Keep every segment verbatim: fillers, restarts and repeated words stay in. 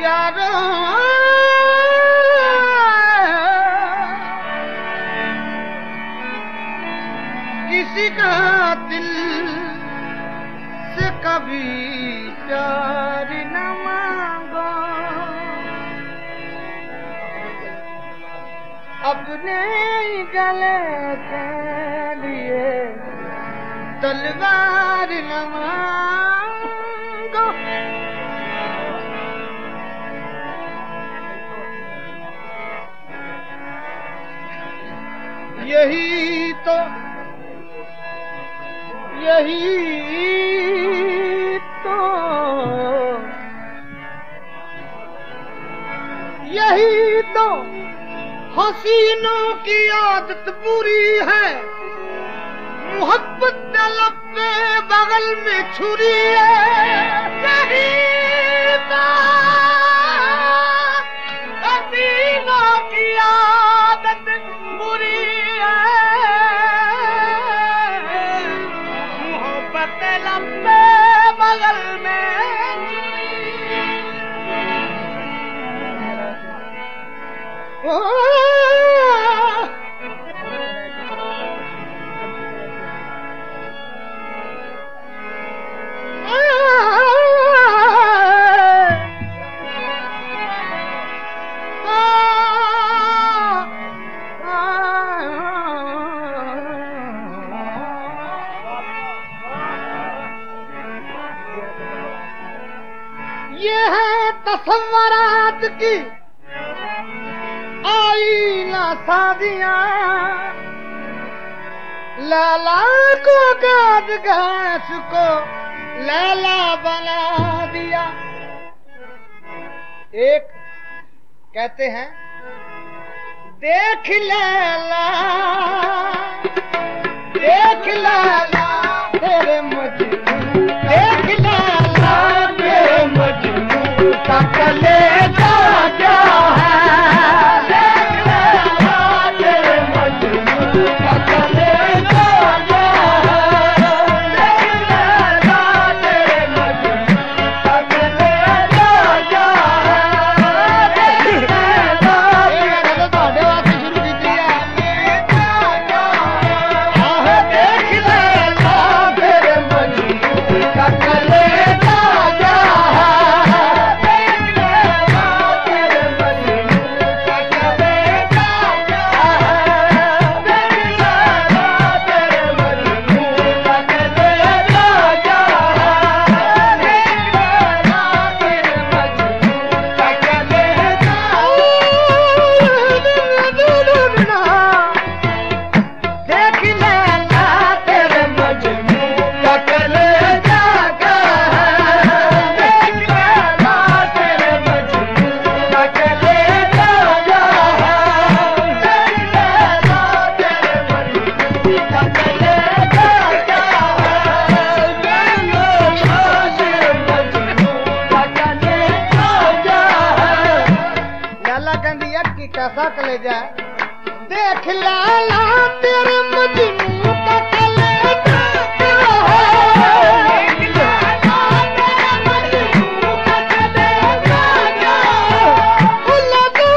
यारो किसी का दिल से कभी प्यार न मांगो, अपने गले के लिए तलवार न मांगो। यही तो यही तो यही तो हसीनों की आदत बुरी है, मोहब्बत लब पे बगल में छुरी है। यही तो हसीनों की आदत बुरी है, मोहब्बत लब पे बगल में छुरी। ये है तसव्वुरात की आईना शादियां, लाला को गाद घास को लाला बना दिया। एक कहते हैं देख लाला देख लाला तेरे मजनू, देख लाला तेरे मजनू का कलेजा क्या है। देख लाला तेरे मजनू का कलेजा क्या है। देख लाला तेरे मजनू का कलेजा क्या है। देख लाला तेरे ਤੁਹਾਡੇ ਵਾਸਤੇ ਸ਼ੁਰੂ ਕੀਤੀ ਹੈ। ਆਹ ਦੇਖ ਲਾਲਾ तेरे मजनू का कलेजा क्या है। देख लाला तेरे मजनू का कलेजा क्या है। देख लाला तेरे मजनू का कलेजा क्या है। देख लाला तेरे मजनू का कलेजा। देख लाला तेरे मजनू का कलेजा क्या है। देख लाला तेरे मजनू का कलेजा क्या है। देख लाला तेरे मजनू का कलेजा क्या है। देख लाला तेरे मजनू का कलेजा क्या है। लाला कहती है कि कैसा कलेजा है। देख लाला तेरे मजनू का कलेजा क्या है। देख लाला तेरे मजनू का कलेजा क्या है। लगा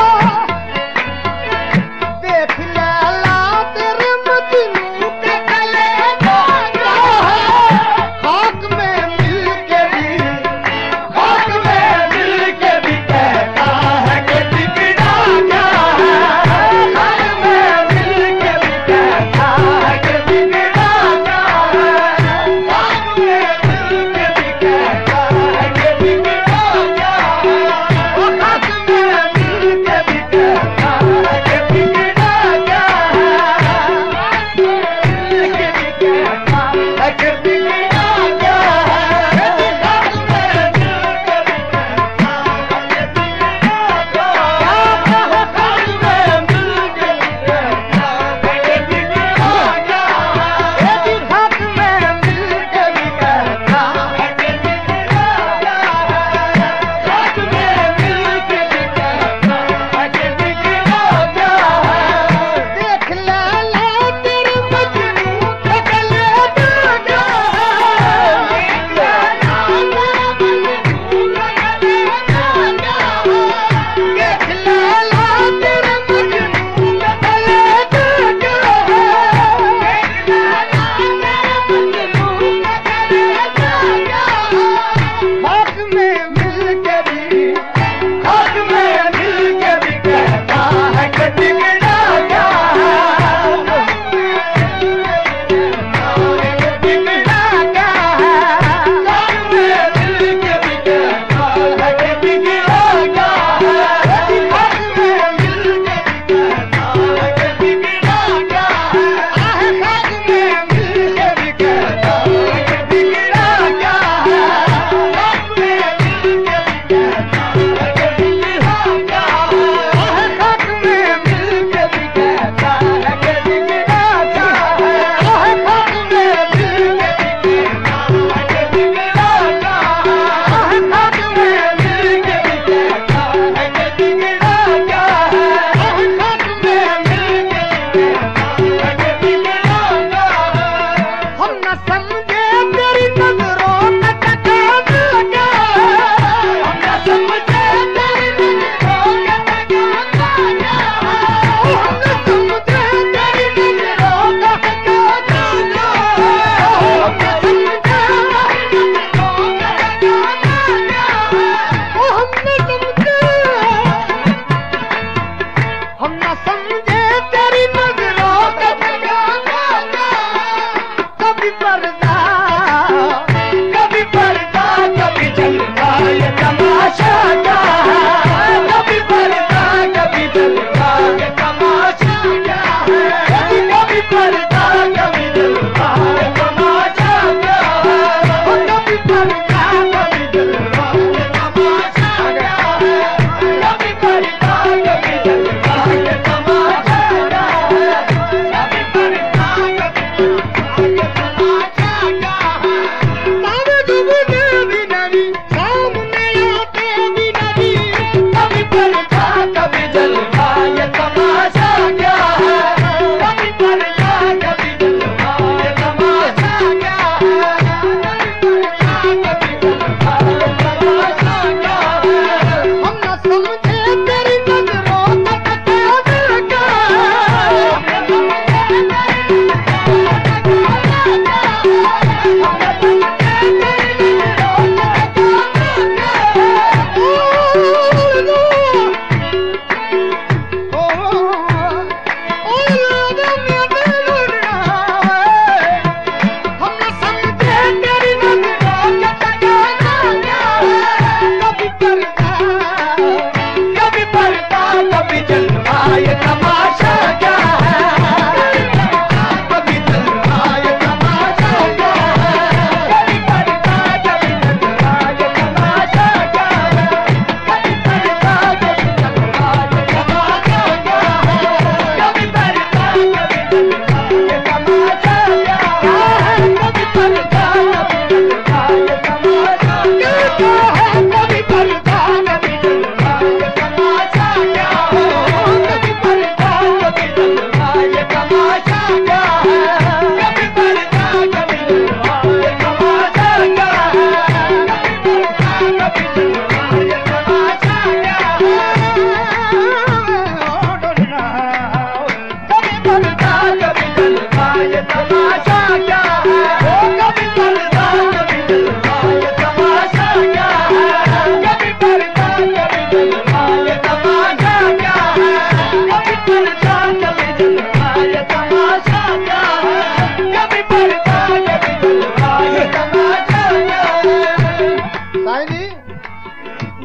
देख लाला तेरे मजनू का कलेजा क्या है। खाक में मिल के भी खाक में मिल के भी कहता है कि बिगड़ा क्या है। खाक में मिल के भी कहता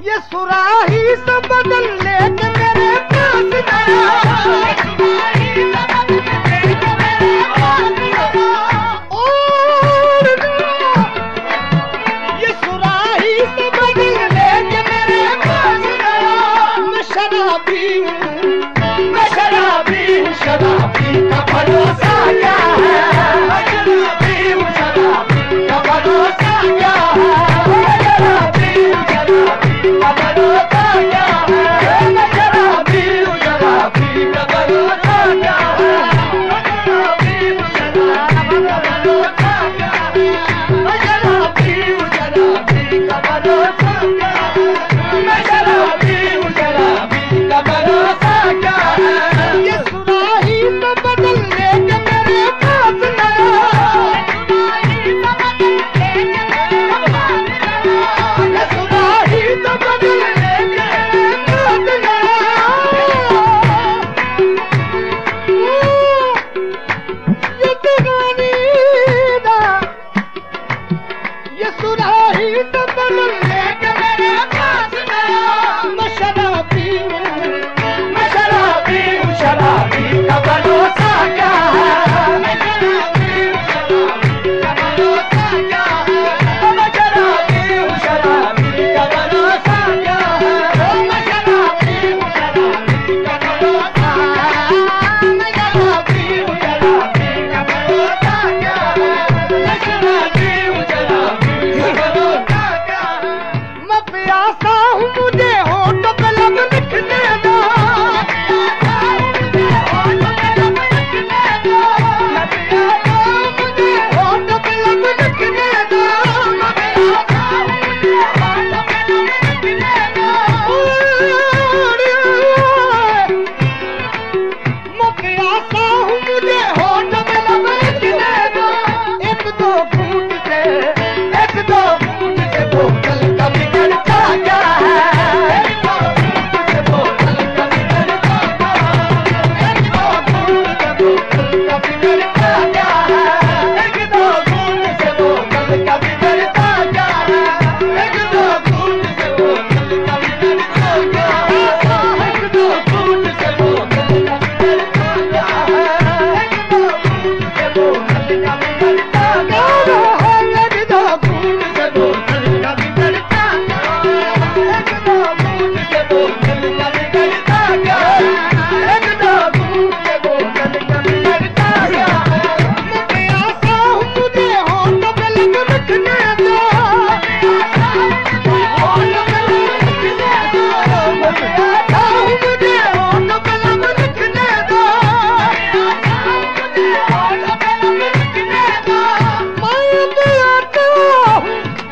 ये सुराही से बदल लेके मेरे पास आया, और ये सुराही से बदल लेके मेरे पास आया। मैं शराबी हूँ, मैं शराबी हूँ, शराबी का भरोसा क्या है, मैं शराबी हूँ, शराबी का भरोसा क्या है, मैं शराबी हूँ, शराबी का भरोसा क्या है, मैं शराबी हूँ, शराबी का भरोसा क्या है, मैं शराबी हूँ, शराबी का भरोसा क्या है, मैं शराबी हूँ, शराबी का भरोसा क्या है, मैं शराबी हूँ, शराबी का भरोसा क्या है। ये सुराही से बदल लेके मेरे पास आया, ये सुराही से बदल लेके मेरे पास आया। ये दीवानी दा, ये सुराही से बदल लेके मेरे पास आया। मैं शराबी हूँ, मैं शराबी हूँ, शराबी का भरोसा क्या है, मैं शराबी हूँ, शराबी का भरोसा क्या है, मैं शराबी हूँ, शराबी का भरोसा क्या है, मैं शराबी हूँ, शराबी का भरोसा, मैं शराबी हूँ, शराबी का भरोसा क्या है, मैं शराबी हूँ, शराबी का भरोसा क्या है। मैं प्यासा हूँ, मुझे होठ पे लब लिखने दो, एक दो घूंट से, एक दो घूंट से बोतल का बिगड़ता क्या है, एक दो घूंट से बोतल का बिगड़ता क्या है, एक दो घूंट से बोतल का बिगड़ता क्या है, एक दो घूंट से बोतल का बिगड़ता क्या है, एक दो घूंट से बोतल का बिगड़ता क्या है, एक दो घूंट से बोतल का बिगड़ता क्या है, एक दो घूंट से बोतल का बिगड़ता क्या है, एक दो घूंट से बोतल का बिगड़ता क्या है, एक दो घूंट से बोतल का बिगड़ता क्या है, एक दो घूंट से बोतल का बिगड़ता क्या है। मैं प्यासा हूँ, मुझे होठ पे लब लिखने दो, होठ पे लब लिखने दो, मैं प्यासा हूँ, मुझे होठ पे लब लिखने दो, मुझे होठ पे लब लिखने दो। मैं प्यासा हूँ,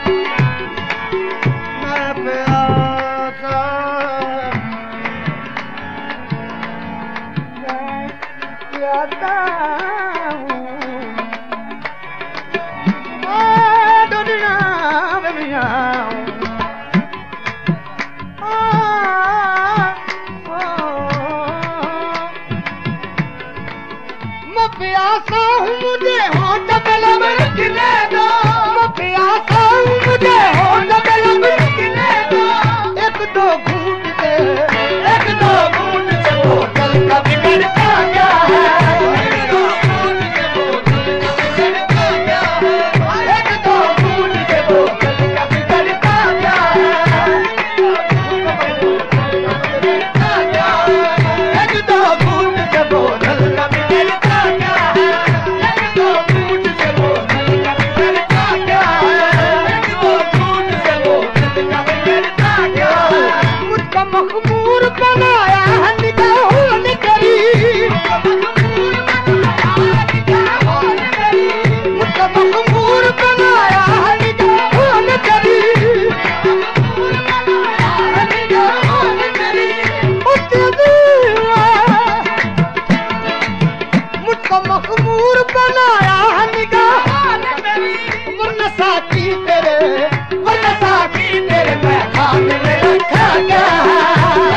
मैं प्यासा, मैं प्यासा हूँ, मैं दुनिया में भी आऊँ, आ, ओ, मैं प्यासा हूँ, मुझे होठ पे लब लिखने दो, मैं प्यासा हूँ, मुझे होठ पे लब लिखने दो। एक दो घूंट से, एक दो घूंट से बोतल का बिगड़ता क्या है, एक दो घूंट से बोतल का बिगड़ता क्या है, एक दो घूंट से बोतल का बिगड़ता क्या है, एक दो घूंट से बोतल का बिगड़ता क्या है, एक दो घूंट से बोतल का बिगड़ता क्या है, एक दो घूंट से बोतल का बिगड़ता क्या है। मुझको मखमूर बनाया है निगाहों ने करीब, मुझको मखमूर बनाया है निगाहों ने करीब, उसके दीवा मुझको मखमूर बनाया है निगाहों ने करीब। वरना साथी तेरे, वरना साथी तेरे मैं खाने में रखा क्या है,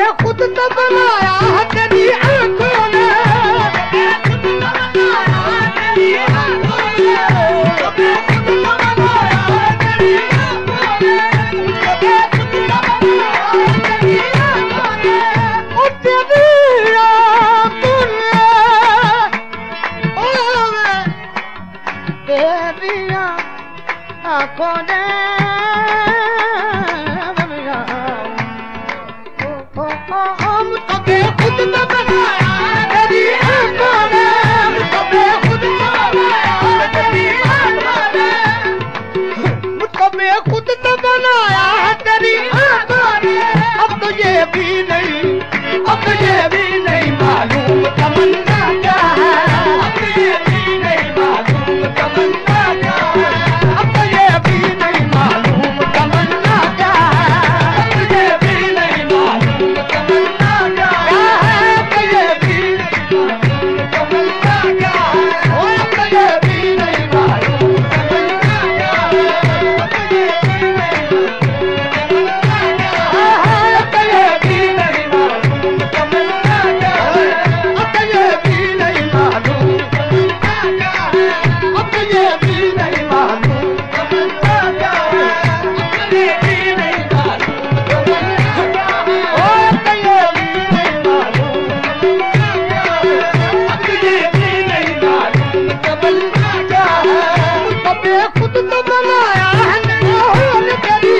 खुद तो बनाया तेरी आंखों ने, खुद तो बनाया तेरी आंखों ने, खुद तो बनाया तेरी आंखों ने, खुद तो बनाया तेरी आंखों ने, ओ तेरी आंखों ने, ओ तेरी आंखों ने खुद तो बनाया तेरी आंखों ने, मुझको खुद तो बनाया तेरी आंखों ने, मुझको खुद तो बनाया तेरी आंखों ने। अब तो ये भी नहीं, अब तो ये भी नहीं मालूम तमन्ना क्या है, अब तो ये भी नहीं मालूम तमन्ना क्या है, अब तो ये भी नहीं मालूम तमन्ना क्या है, अब तो ये भी नहीं मालूम तमन्ना क्या है, अब तो ये भी नहीं मालूम तमन्ना क्या है, अब तो ये भी नहीं मालूम तमन्ना क्या है, अब तो ये भी नहीं मालूम तमन्ना क्या है, अब तो ये भी नहीं मालूम तमन्ना क्या है, अब तो ये भी नहीं मालूम तमन्ना क्या है, अब तो ये भी नहीं मालूम तमन्ना क्या है, अब तो ये भी नहीं मालूम तमन्ना क्या है, अब तो ये भी नहीं मालूम तमन्ना क्या है, मुझको खुद तो बनाया है कौन तेरी,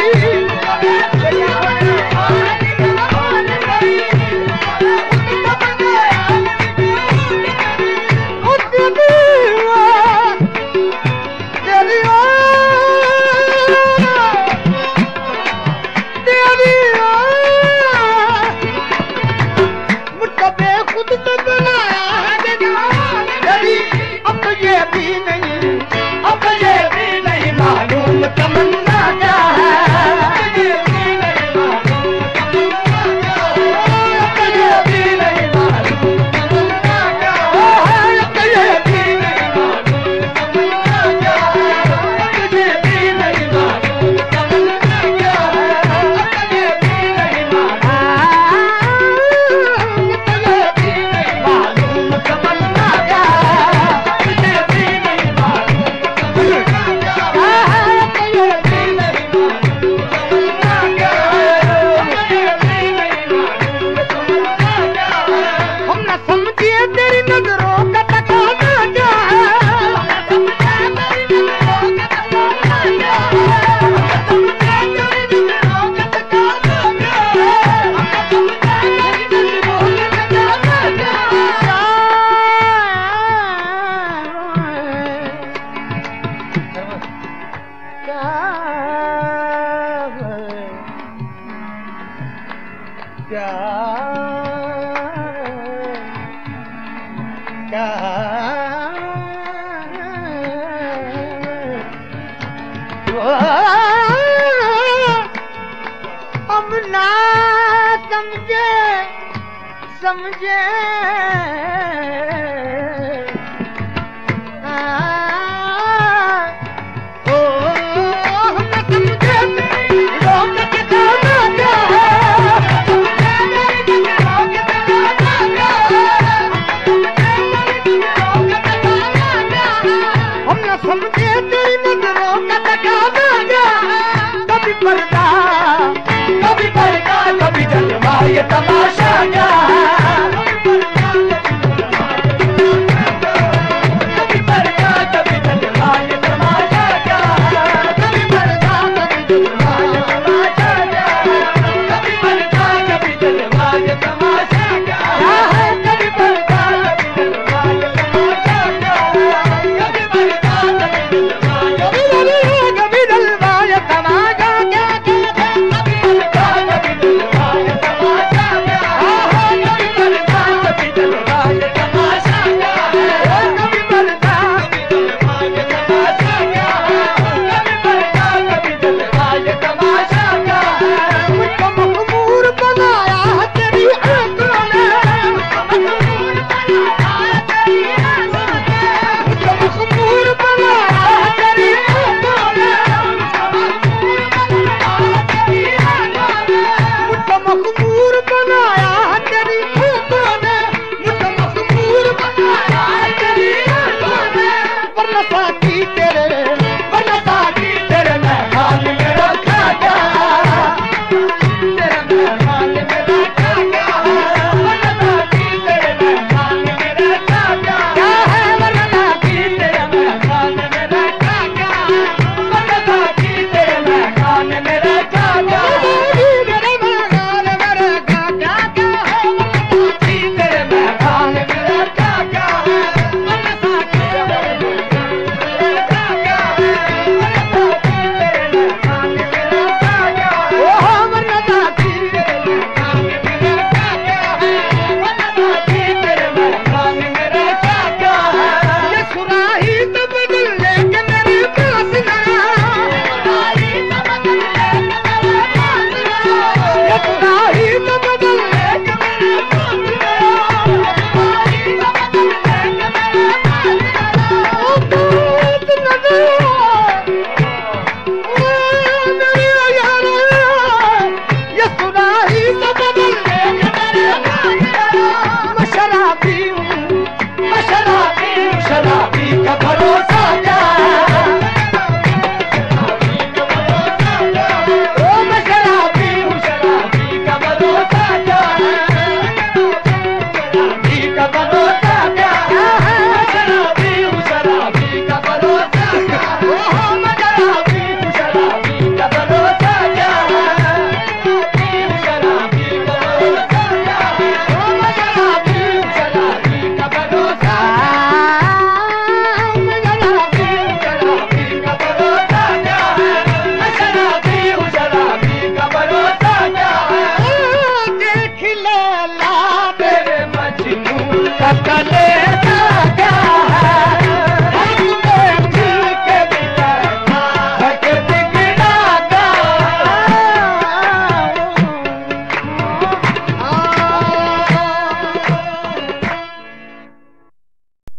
खुद तो बनाया है तेरी, अब तो ये भी नहीं, अब तो ये भी नहीं मालूम तमन्ना क्या है, अब तो ये भी नहीं मालूम तमन्ना क्या है, अब तो ये भी नहीं मालूम तमन्ना क्या है, अब तो ये भी नहीं मालूम तमन्ना क्या है, अब तो ये भी नहीं मालूम तमन्ना क्या है, अब तो ये भी नहीं मालूम तमन्ना क्या है, अब तो ये भी नहीं मालूम तमन्ना क्या है, अब तो ये भी नहीं मालूम तमन्ना क्या है, अब तो ये भी नहीं मालूम तमन्ना क्या है, हम न समझे तेरी नजरों का तकाना क्या है, हम न समझे तेरी नजरों का तकाना क्या है, हम न समझे तेरी नजरों का तकाना क्या है, हम न समझे तेरी नजरों का तकाना क्या है, क्या क्या हम ना समझे समझे ओ हम ना समझे लोग ठिकाना क्या है, हम न समझे तेरी नजरों का तकाना क्या है, कभी पर्दा कभी पर्दा कभी जलवा ये तमाशा क्या है, कभी पर्दा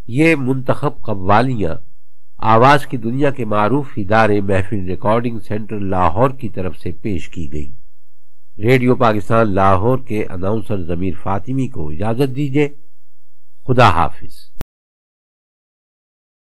ये मुंतखब कव्वालियां आवाज की दुनिया के मारूफ इदारे महफिल रिकॉर्डिंग सेंटर लाहौर की तरफ से पेश की गई। रेडियो पाकिस्तान लाहौर के अनाउंसर जमीर फातिमी को इजाजत दीजिए। खुदा हाफिज।